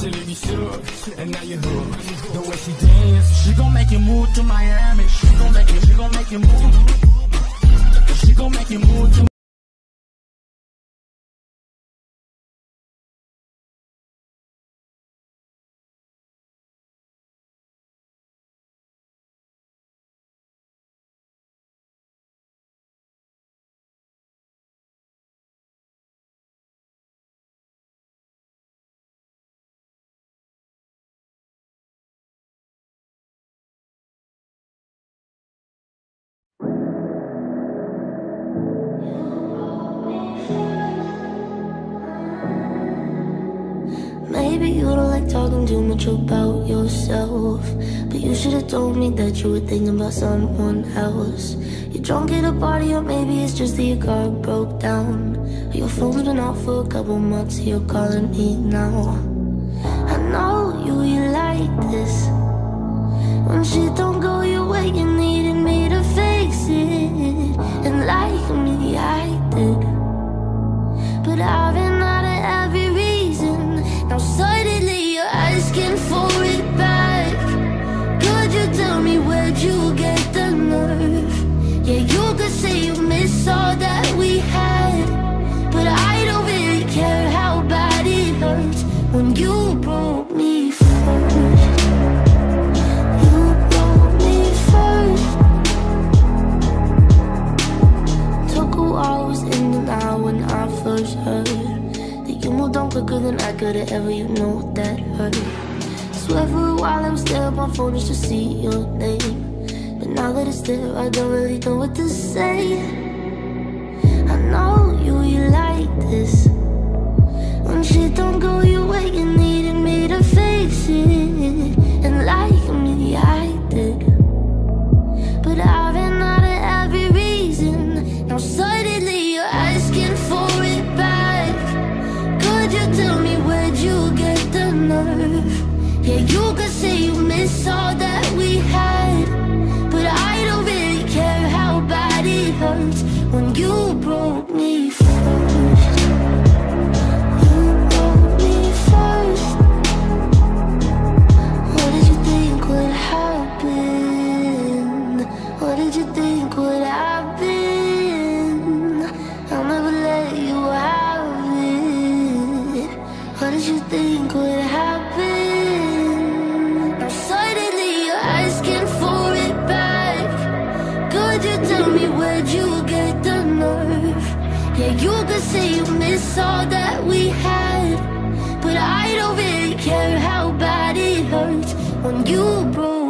she leave me shook, and now you hooked. The way she dance, she gon' make you move to Miami. She gon' make you move. She gon' make you move to Maybe you don't like talking too much about yourself, but you should've told me that you were thinking about someone else. You're drunk at a party, or maybe it's just that your car broke down. Your phone's been off for a couple months, you're calling me now. I know you like this. When shit don't go your way, you needed me to fix it. And like me, I did. But I've been out of every reason. Now suddenly you're asking for it back. Could you tell me where'd you get the nerve? Yeah, you could say you miss all that we had, but I don't really care how bad it hurts when you broke me first. You broke me first. Took a while, was in and out when I first heard that you moved on quicker than I could've ever, you know that hurt. Swear for a while I was there on my phone just to see your name, but now that it's there, I don't really know what to say. I know you like this. When shit don't go your way, you needed me to fix it. And like me, I did. But I've been out of every reason. Now suddenly you're asking for it back. Could you tell me where'd you get the nerve? Yeah, you could say you miss all that we had, but I don't really care how bad it hurts when you broke me first. You broke me first. What did you think would happen? What did you think would happen? I'll never let you have it. What did you think would happen? Now suddenly you're asking for it back. Could you tell me where'd you get the nerve? Yeah, you could say you miss all that we had, but I don't really care how bad it hurts when you broke